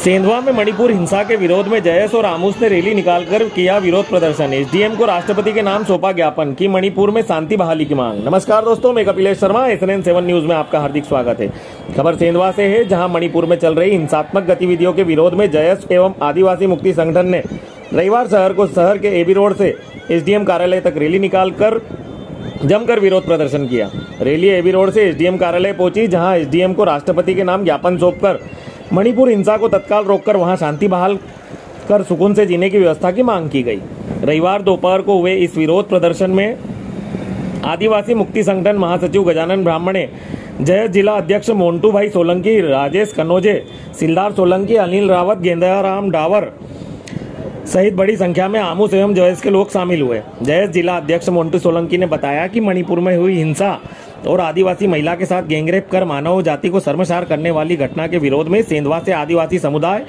सेंधवा में मणिपुर हिंसा के विरोध में जयेश और आमूस ने रैली निकालकर किया विरोध प्रदर्शन। एसडीएम को राष्ट्रपति के नाम सौंपा ज्ञापन, की मणिपुर में शांति बहाली की मांग। नमस्कार दोस्तों, मैं कपिलेश शर्मा, SNN 7 न्यूज में आपका हार्दिक स्वागत है। खबर सेंधवा से है, जहां मणिपुर में चल रही हिंसात्मक गतिविधियों के विरोध में जयेश एवं आदिवासी मुक्ति संगठन ने रविवार शहर के एबी रोड से एसडीएम कार्यालय तक रैली निकालकर जमकर विरोध प्रदर्शन किया। रैली एबी रोड से एसडीएम कार्यालय पहुंची, जहां एसडीएम को राष्ट्रपति के नाम ज्ञापन सौंपकर मणिपुर हिंसा को तत्काल रोककर वहां शांति बहाल कर सुकून से जीने की व्यवस्था की मांग की गई। रविवार दोपहर को हुए इस विरोध प्रदर्शन में आदिवासी मुक्ति संगठन महासचिव गजानन ब्राह्मणे, जयेश जिला अध्यक्ष मोन्टू भाई सोलंकी, राजेश कन्नौजे, सिलदार सोलंकी, अनिल रावत, गेंदाराम डावर सहित बड़ी संख्या में आमूस एवं जयेश के लोग शामिल हुए। जयेश जिला अध्यक्ष मोन्टू सोलंकी ने बताया कि मणिपुर में हुई हिंसा और आदिवासी महिला के साथ गैंगरेप कर मानव जाति को शर्मसार करने वाली घटना के विरोध में सेंधवा से आदिवासी सामुदायिक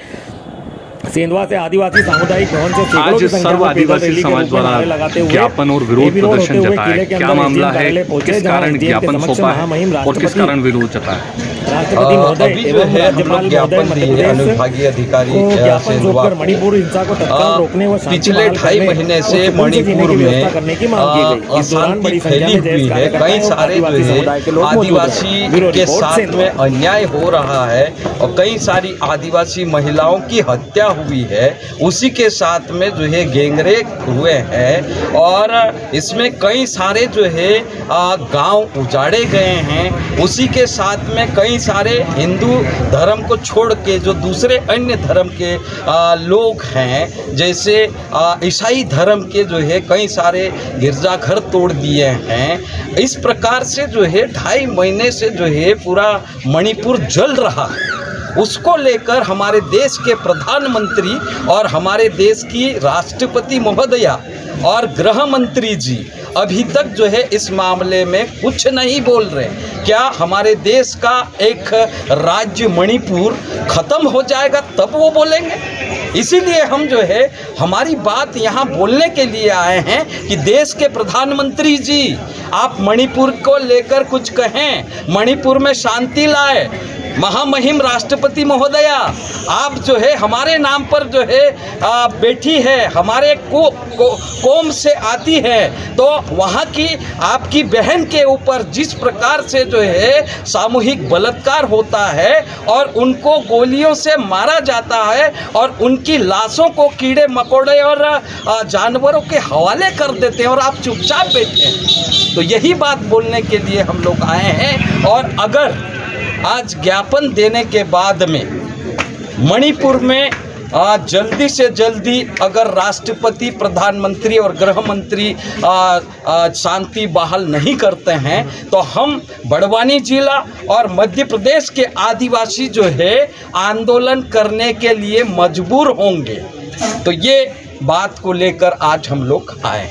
भवन से आज सर्व आदिवासी समाज द्वारा ज्ञापन और विरोध प्रदर्शन जताया। क्या मामला है, किस कारण ज्ञापन सौंपा है और किस कारण विरोध जताया? राष्ट्रपति महोदय एवं राज्यपाल महोदय अनुविभागीय अधिकारी सेंधवा मणिपुर हिंसा को तत्काल रोकने व पिछले 2.5 महीने से मणिपुर में अशांति फैली हुई है। कई सारे जो है आदिवासी के साथ में अन्याय हो रहा है और कई सारी आदिवासी महिलाओं की हत्या हुई है। उसी के साथ में जो है गैंगरेप हुए हैं और इसमें कई सारे जो है गांव उजाड़े गए हैं। उसी के साथ में कई सारे हिंदू धर्म को छोड़ के जो दूसरे अन्य धर्म के लोग हैं, जैसे ईसाई धर्म के जो है कई सारे गिरजाघर तोड़ दिए हैं। इस प्रकार से जो है 2.5 महीने से जो है पूरा मणिपुर जल रहा है। उसको लेकर हमारे देश के प्रधानमंत्री और हमारे देश की राष्ट्रपति महोदया और गृह मंत्री जी अभी तक जो है इस मामले में कुछ नहीं बोल रहे। क्या हमारे देश का एक राज्य मणिपुर खत्म हो जाएगा तब वो बोलेंगे? इसीलिए हम जो है हमारी बात यहाँ बोलने के लिए आए हैं कि देश के प्रधानमंत्री जी, आप मणिपुर को लेकर कुछ कहें, मणिपुर में शांति लाए। महामहिम राष्ट्रपति महोदया, आप जो है हमारे नाम पर जो है बैठी है, हमारे कौम से आती है, तो वहाँ की आपकी बहन के ऊपर जिस प्रकार से जो है सामूहिक बलात्कार होता है और उनको गोलियों से मारा जाता है और उनकी लाशों को कीड़े मकोड़े और जानवरों के हवाले कर देते हैं और आप चुपचाप बैठे हैं। तो यही बात बोलने के लिए हम लोग आए हैं। और अगर आज ज्ञापन देने के बाद में मणिपुर में जल्दी से जल्दी अगर राष्ट्रपति, प्रधानमंत्री और गृह मंत्री शांति बहाल नहीं करते हैं तो हम बड़वानी जिला और मध्य प्रदेश के आदिवासी जो है आंदोलन करने के लिए मजबूर होंगे। तो ये बात को लेकर आज हम लोग आए।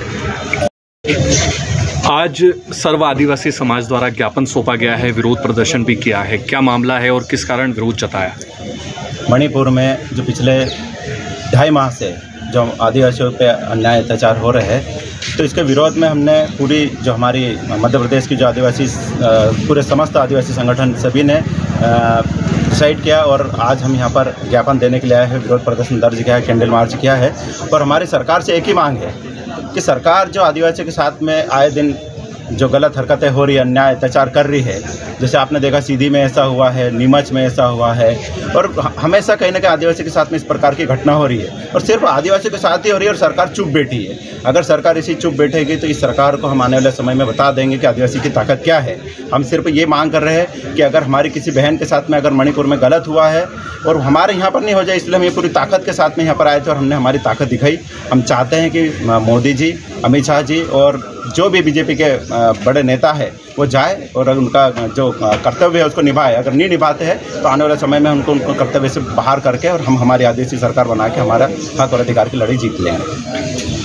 आज सर्व आदिवासी समाज द्वारा ज्ञापन सौंपा गया है, विरोध प्रदर्शन भी किया है। क्या मामला है और किस कारण विरोध जताया? मणिपुर में जो पिछले 2.5 माह से जो आदिवासियों पे अन्याय अत्याचार हो रहे हैं, तो इसके विरोध में हमने पूरी जो हमारी मध्य प्रदेश की जो आदिवासी पूरे समस्त आदिवासी संगठन सभी ने डिसाइड किया और आज हम यहाँ पर ज्ञापन देने के लिए आए हैं। विरोध प्रदर्शन दर्ज किया है, कैंडल मार्च किया है और हमारी सरकार से एक ही मांग है कि सरकार जो आदिवासियों के साथ में आए दिन जो गलत हरकतें हो रही है, अन्याय अत्याचार कर रही है, जैसे आपने देखा सीधी में ऐसा हुआ है, नीमच में ऐसा हुआ है और हमेशा कहीं ना कहीं आदिवासी के साथ में इस प्रकार की घटना हो रही है और सिर्फ आदिवासी के साथ ही हो रही है और सरकार चुप बैठी है। अगर सरकार इसी चुप बैठेगी तो इस सरकार को हम आने वाले समय में बता देंगे कि आदिवासी की ताकत क्या है। हम सिर्फ ये मांग कर रहे हैं कि अगर हमारी किसी बहन के साथ में अगर मणिपुर में गलत हुआ है और हमारे यहाँ पर नहीं हो जाए, इसलिए हम ये पूरी ताकत के साथ में यहाँ पर आए थे और हमने हमारी ताकत दिखाई। हम चाहते हैं कि मोदी जी, अमित शाह जी और जो भी बीजेपी के बड़े नेता है वो जाए और उनका जो कर्तव्य है उसको निभाए। अगर नहीं निभाते हैं तो आने वाले समय में उनको कर्तव्य से बाहर करके और हम हमारी आदिवासी सरकार बना के हमारा हक और अधिकार की लड़ाई जीत लेंगे।